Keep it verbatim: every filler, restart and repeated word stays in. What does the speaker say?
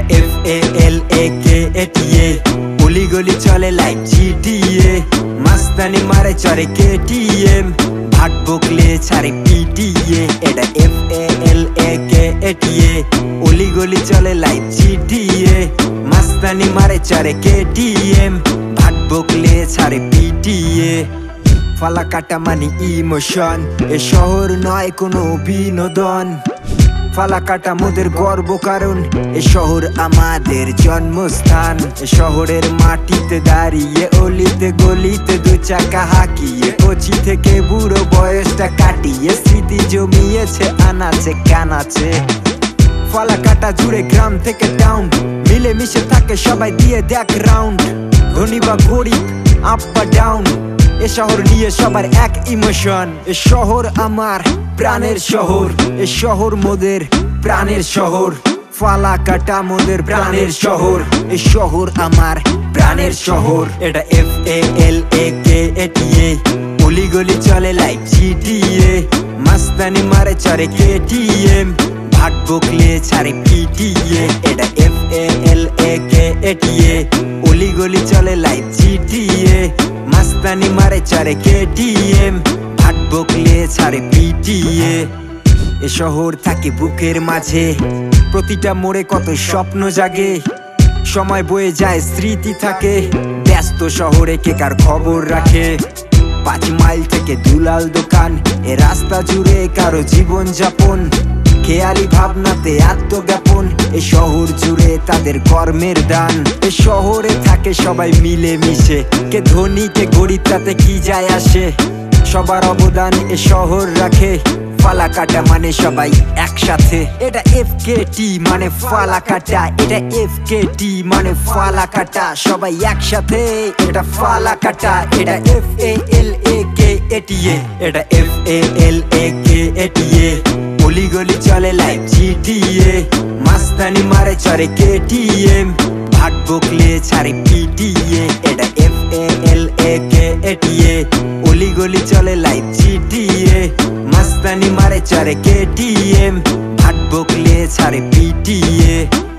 F এ এল এ কে এ টি এ গলি গলি চলে লাইক জি টি এ মাস্তানি মারে চড়ে কে টি এম ভাট বকলে ছাড়ে পি টি এ এটা এফ এ এল এ কে এ টি এ গলি গলি চলে লাইক জি টি এ মাস্তানি মারে চড়ে কে টি এম ভাট বকলে ছাড়ে পি টি এ ফালাকাটা মানে ইমোশন এ শহর নয় কোনো বিনোদন ফালাকাটা মোদের গর্ব কারণ এ শহর আমাদের জন্মস্থান এ শহরের মাটিতে দাঁড়িয়ে অলিতে গলিতে দু চাকা হাঁকিয়ে কচি থেকে বুড়ো বয়সটা কাটিয়ে স্মৃতি জমিয়েছে আনাচে কানাচে ফালাকাটা জুড়ে গ্রাম থেকে টাউন মিলে মিশে থাকে সবাই দিয়ে দেখ রাউন্ড ধনী বা গরিব আপ বা ডাউন এ শহর নিয়ে সবার এক ইমোশন এ শহর আমার প্রাণের শহর এ শহর মোদের প্রাণের শহর ফালাকাটা মোদের প্রাণের শহর এ শহর আমার প্রাণের শহর এটা এফ এ এল এ কে এ টি এ গলি গলি চলে লাইক জি টি এ মাস্তানি মারে চড়ে কে টি এম ভাট বকলে ছাড়ে পি টি এ এটা এফ এ এল এ কে এ টি এ গলি গলি চলে লাইক জি টি এ মাস্তানি মারে চড়ে কে টি এম ভাট বকলে ছাড়ে পি টি এ এ শহর থাকে বুকের মাঝে প্রতিটা মোড়ে কত স্বপ্ন জাগে সময় বয়ে যায় স্মৃতি থাকে ব্যস্ত শহরে কে কার খবর রাখে পাঁচ মাইল থেকে দুলাল দোকান এ রাস্তা জুড়ে কারো জীবন যাপন খেয়ালি ভাবনাতে আত্মজ্ঞাপন এ শহর জুড়ে তাদের কর্মের দান এ শহরে থাকে সবাই মিলে মিশে কে ধনী কে গরিব তাতে কি যায় আসে সবার অবদান এ শহর রাখে ফালাকাটা মানে সবাই একসাথে এটা এফ কে টি মানে ফালাকাটা এটা এফ কে টি মানে ফালাকাটা সবাই একসাথে এটা ফালাকাটা এটা এফ এ এল এ কে এ টি এ এটা এফ এ এল এ কে এ টি এ গলি গলি চলে লাইক জি টি এ মাস্তানি মারে চড়ে কে টি এম ভাট বকলে ছাড়ে পি টি এ এটা এফ এ এল এ কে এ টি এ গলি গলি চলে লাইক জি টি এ মাস্তানি মারে চড়ে কে টি এম ভাট বকলে ছাড়ে পি টি এ